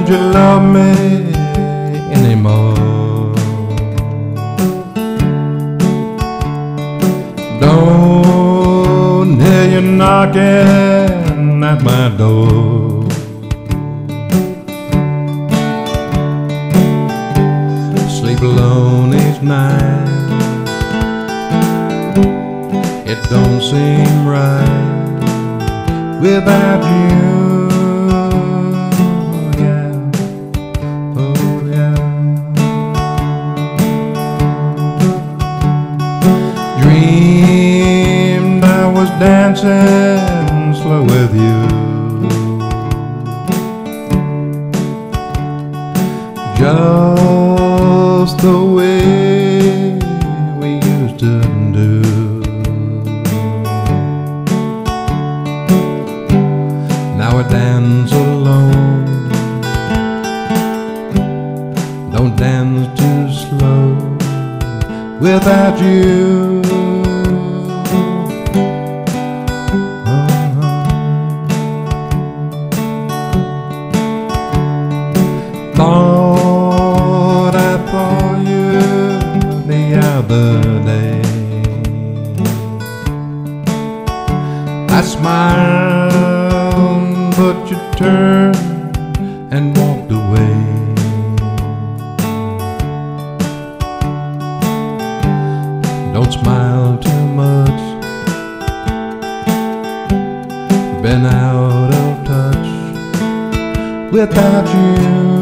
you love me anymore? Don't hear you knocking at my door. Sleep alone each night. It don't seem right without you. Yeah, oh yeah. Dreamed I was dancing slow with you. Just the way we used to do. Now I dance alone. Don't dance too slow without you. Thought I saw you the other day. I smiled, but you turned and walked away. Don't smile too much. Been out of touch without you.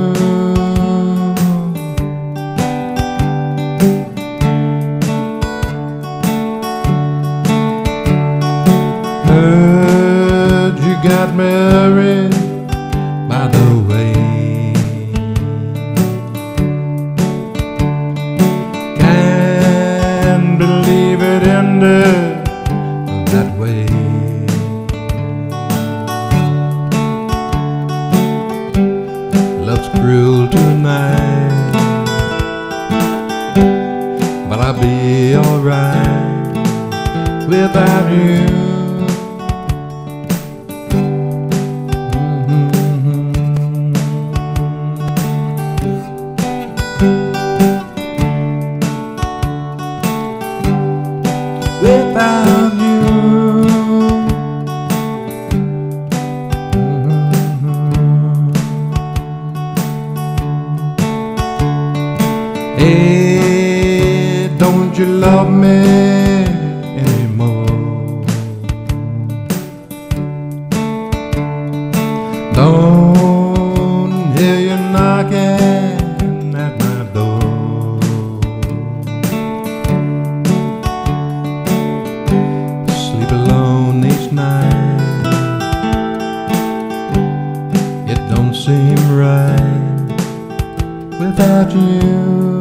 Heard you got married, by the way. Can't believe it ended that way. Love's cruel tonight, but I'll be alright without you. Without you, Hey, don't you love me anymore? Don't hear you knocking at my door. Sleep alone each night. It don't seem right without you.